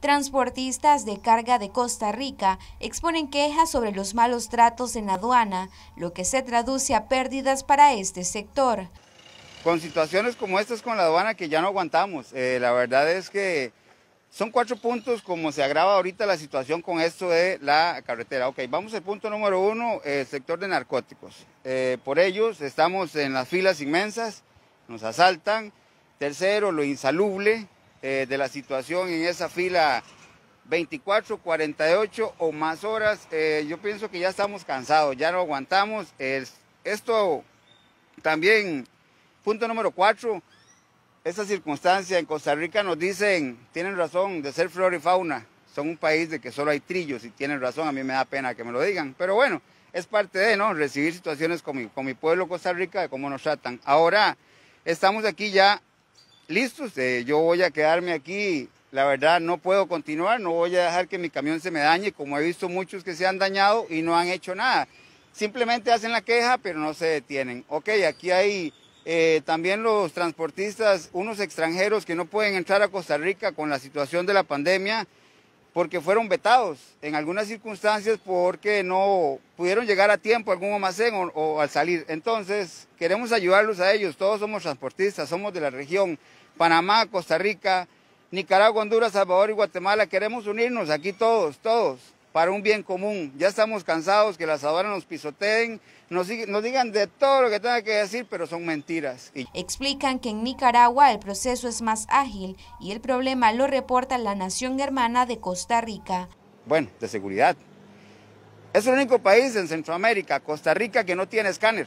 Transportistas de carga de Costa Rica exponen quejas sobre los malos tratos en aduana, lo que se traduce a pérdidas para este sector. Con situaciones como estas con la aduana que ya no aguantamos, la verdad es que son 4 puntos como se agrava ahorita la situación con esto de la carretera. Ok, vamos al punto número 1, el sector de narcóticos. Por ellos estamos en las filas inmensas, nos asaltan. Tercero, lo insalubre de la situación en esa fila 24, 48 o más horas. Yo pienso que ya estamos cansados, ya no aguantamos. Esto también, punto número 4, esta circunstancia en Costa Rica nos dicen, tienen razón, de ser flora y fauna. Son un país de que solo hay trillos y tienen razón, a mí me da pena que me lo digan. Pero bueno, es parte de, ¿no?, recibir situaciones con mi pueblo Costa Rica, de cómo nos tratan. Ahora estamos aquí ya listos, yo voy a quedarme aquí, la verdad no puedo continuar, no voy a dejar que mi camión se me dañe, como he visto muchos que se han dañado y no han hecho nada. Simplemente hacen la queja, pero no se detienen. Ok, aquí hay también los transportistas, unos extranjeros que no pueden entrar a Costa Rica con la situación de la pandemia, porque fueron vetados en algunas circunstancias porque no pudieron llegar a tiempo a algún almacén o al salir. Entonces, queremos ayudarlos a ellos, todos somos transportistas, somos de la región, Panamá, Costa Rica, Nicaragua, Honduras, Salvador y Guatemala, queremos unirnos aquí todos, para un bien común. Ya estamos cansados que las aduanas nos pisoteen, nos digan de todo lo que tengan que decir, pero son mentiras. Explican que en Nicaragua el proceso es más ágil y el problema lo reporta la nación hermana de Costa Rica. Bueno, de seguridad. Es el único país en Centroamérica, Costa Rica, que no tiene escáner.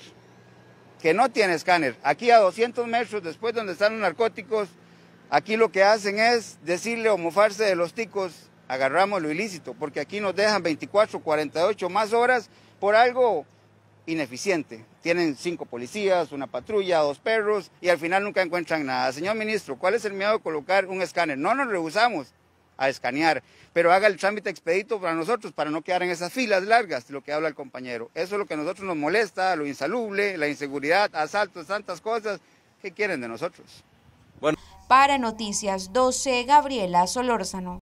Aquí a 200 metros después donde están los narcóticos, aquí lo que hacen es decirle o mofarse de los ticos, agarramos lo ilícito, porque aquí nos dejan 24, 48 más horas por algo ineficiente. Tienen 5 policías, una patrulla, 2 perros y al final nunca encuentran nada. Señor ministro, ¿cuál es el miedo de colocar un escáner? No nos rehusamos a escanear, pero haga el trámite expedito para nosotros, para no quedar en esas filas largas, de lo que habla el compañero. Eso es lo que a nosotros nos molesta, lo insalubre, la inseguridad, asaltos, tantas cosas. ¿Qué quieren de nosotros? Bueno. Para Noticias 12, Gabriela Solórzano.